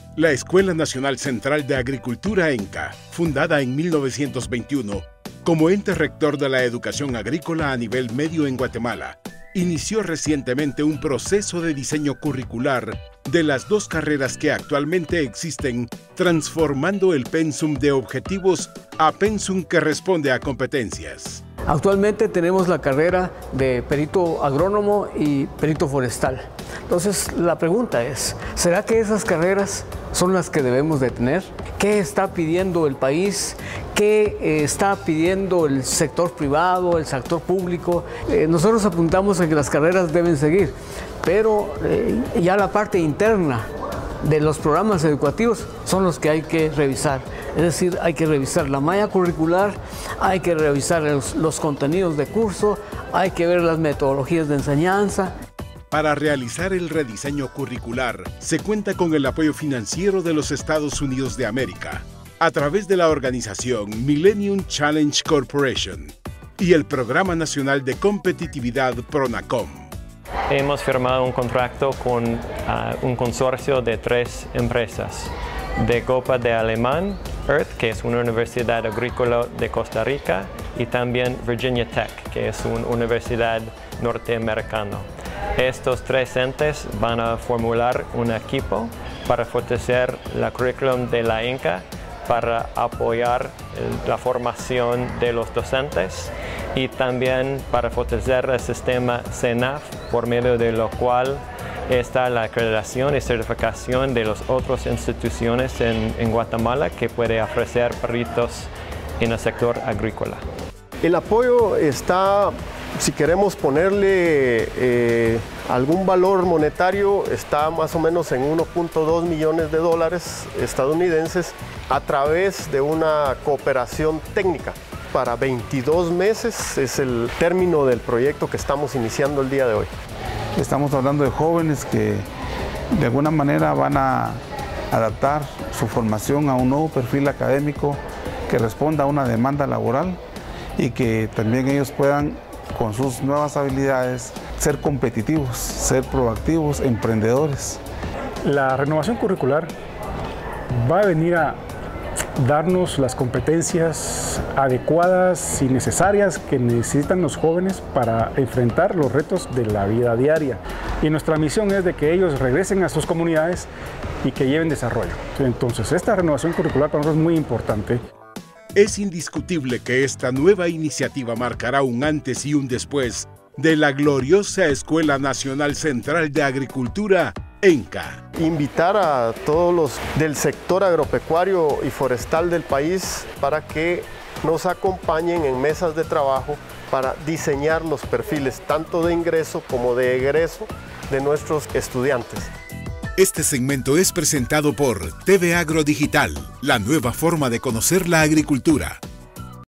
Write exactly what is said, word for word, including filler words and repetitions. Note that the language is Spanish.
La Escuela Nacional Central de Agricultura ENCA, fundada en mil novecientos veintiuno como ente rector de la educación agrícola a nivel medio en Guatemala, inició recientemente un proceso de diseño curricular de las dos carreras que actualmente existen, transformando el pensum de objetivos a pensum que responde a competencias. Actualmente tenemos la carrera de perito agrónomo y perito forestal. Entonces la pregunta es, ¿será que esas carreras son las que debemos de tener? ¿Qué está pidiendo el país? ¿Qué eh, está pidiendo el sector privado, el sector público? Eh, nosotros apuntamos a que las carreras deben seguir, pero eh, ya la parte interna de los programas educativos son los que hay que revisar. Es decir, hay que revisar la malla curricular, hay que revisar los, los contenidos de curso, hay que ver las metodologías de enseñanza. Para realizar el rediseño curricular, se cuenta con el apoyo financiero de los Estados Unidos de América, a través de la organización Millennium Challenge Corporation y el Programa Nacional de Competitividad PRONACOM. Hemos firmado un contrato con uh, un consorcio de tres empresas, de Copa de Alemán, Earth, que es una universidad agrícola de Costa Rica, y también Virginia Tech, que es una universidad norteamericana. Estos tres entes van a formular un equipo para fortalecer la currículum de la ENCA, para apoyar la formación de los docentes y también para fortalecer el sistema C E N A F, por medio de lo cual está la acreditación y certificación de las otras instituciones en, en Guatemala que puede ofrecer peritos en el sector agrícola. El apoyo está, si queremos ponerle eh, algún valor monetario, está más o menos en uno punto dos millones de dólares estadounidenses a través de una cooperación técnica. Para veintidós meses es el término del proyecto que estamos iniciando el día de hoy. Estamos hablando de jóvenes que de alguna manera van a adaptar su formación a un nuevo perfil académico que responda a una demanda laboral y que también ellos puedan, con sus nuevas habilidades, ser competitivos, ser proactivos, emprendedores. La renovación curricular va a venir a darnos las competencias adecuadas y necesarias que necesitan los jóvenes para enfrentar los retos de la vida diaria. Y nuestra misión es de que ellos regresen a sus comunidades y que lleven desarrollo. Entonces, esta renovación curricular para nosotros es muy importante. Es indiscutible que esta nueva iniciativa marcará un antes y un después de la gloriosa Escuela Nacional Central de Agricultura, ENCA. Invitar a todos los del sector agropecuario y forestal del país para que nos acompañen en mesas de trabajo para diseñar los perfiles tanto de ingreso como de egreso de nuestros estudiantes. Este segmento es presentado por T V Agro Digital, la nueva forma de conocer la agricultura.